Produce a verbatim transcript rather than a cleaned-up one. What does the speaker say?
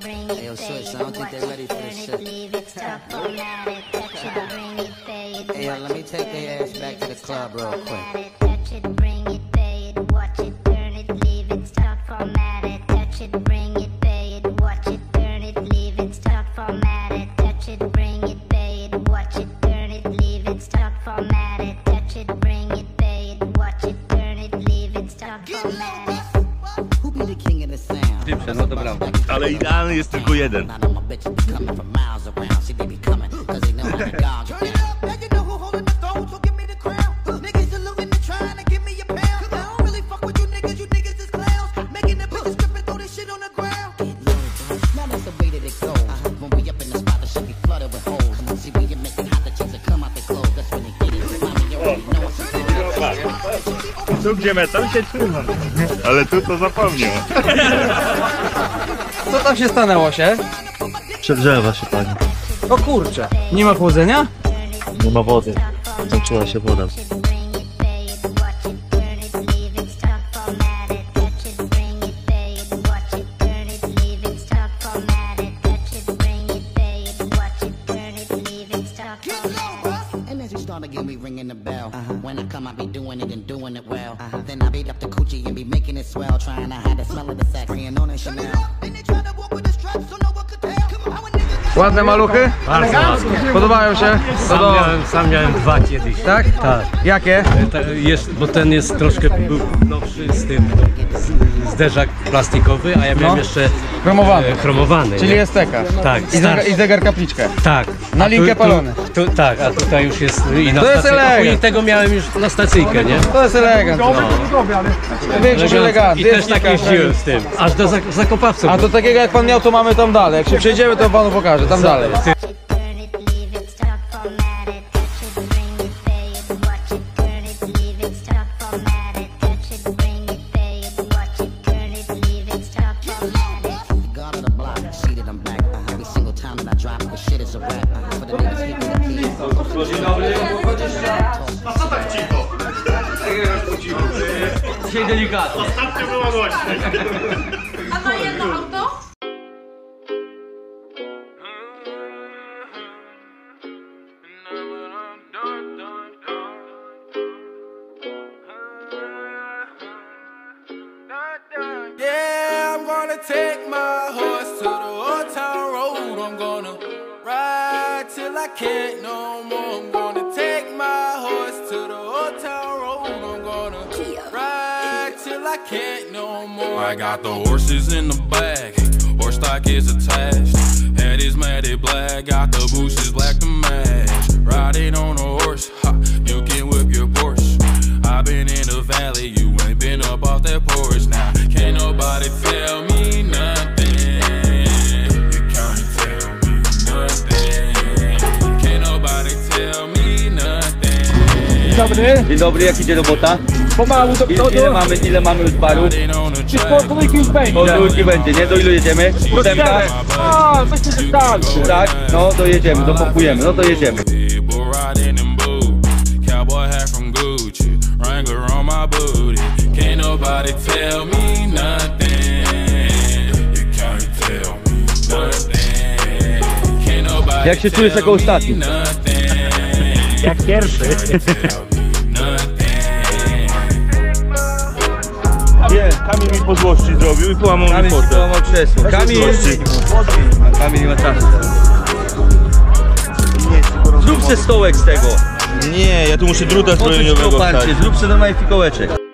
Hey, yo, Switch, I don't think they're ready for this shit. Hey, yo, let me take their ass back to the club real quick. Touch it, bring it, pay it, watch it, turn it, leave it, start formatted. Touch it, bring it, pay it, watch it, turn it, leave it, start formatted. Touch it, bring it, pay it, watch it, turn it, leave it, start formatted. Touch it, bring it, pay it, watch it, turn it, leave it, start formatted. Who be the king of the sound? No to prawda. Ale idealny jest tylko jeden. Tu gdzie metal się trzyma. Ale tu to zapomniał. Co tam się stanęło się? Przegrzewa się pani. O kurczę. Nie ma chłodzenia? Nie ma wody. Skończyła się woda. Get me ringing the bell. Uh-huh. When I come, I be doing it and doing it well. Uh-huh. Then I beat up the coochie and be making it swell, trying to hide the smell of the sex. Spraying on it Chanel. Ładne maluchy? Bardzo ładne. Podobają się? Sam, do... miałem, sam miałem dwa kiedyś. Tak? Tak. Jakie? Ta, jest, bo ten jest troszkę był nowszy z tym z, zderzak plastikowy, a ja miałem No. jeszcze Chromowany. E, chromowany. Czyli nie? jest teka. Tak. I, zegar, i zegar kapliczkę. Tak. Na A linkę tu- palony. Tu, tu, tak, a tutaj już jest i na To jest stacyjkę. elegant. I tego miałem już na stacyjkę, nie? To jest elegant. No. Większość elegant. I też tak jeździłem z tym. Aż do Zak- Zakopawców. A do takiego jak pan miał, to mamy tam dalej. Jak się przejdziemy, to panu pokażę. Tam dalej. A co tak cicho? Dzisiaj delikatnie. Ostatnio była głośno. A na jedno auto? Yeah, I'm gonna take my horse to the old town road. I'm gonna ride till I can't no more. I'm gonna take my horse to the old town road. I'm gonna ride till I can't no more. I got the horses in the back, horse stock is attached. Head is matted black, got the bushes black to match. Riding on a horse, ha, you can whip your Porsche. I've been in the valley, you ain't been up off that porch. Now can't nobody tell me nothing. You can't tell me nothing. Can't nobody tell me nothing. Dzień dobry. Dzień dobry, jak idzie robota? Pomału do Ile, ile mamy, ile mamy już barów? Czy po dwójki już będzie? Po dwójki będzie, nie? Do ilu jedziemy? Ósemka? A, coś się wystarczy. Tak? No, dojedziemy, dopakujemy, no to jedziemy. Cowboy hat from Gucci, Wrangler on my booty. Can't nobody tell me nothing. You can't tell me nothing. Can't nobody Jak się czujesz jako ostatni? Jak pierwszy. Nie, Kamil mi po złości zrobił i połamał mi Kamil ci portę. połamał krzesło. Kamil, złości. Kamil nie ma czasu. Zrób se stołek z tego. Nie, ja tu muszę druta Po co ci zbrojeniowego to parcie? wstać. Zrób se normalnie fikołeczek.